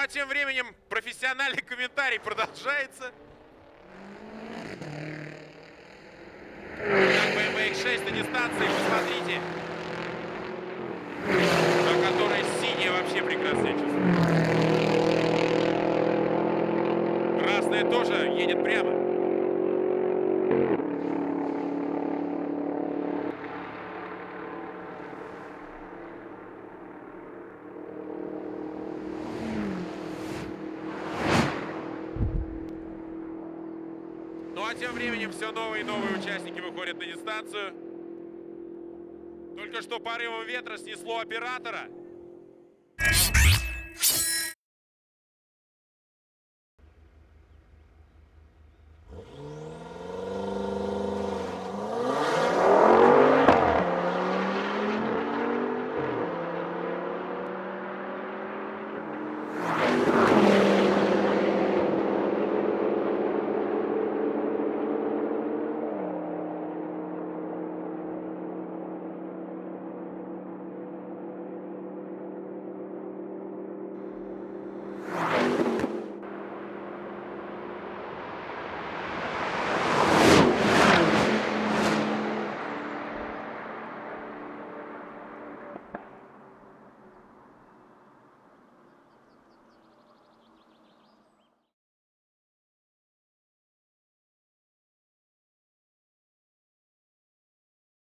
а тем временем профессиональный комментарий продолжается. Так, BMW X6 на дистанции, посмотрите. На которой синяя вообще прекрасное чувство. Красная тоже едет прямо. Ну а тем временем все новые и новые участники выходят на дистанцию. Только что порывом ветра снесло оператора.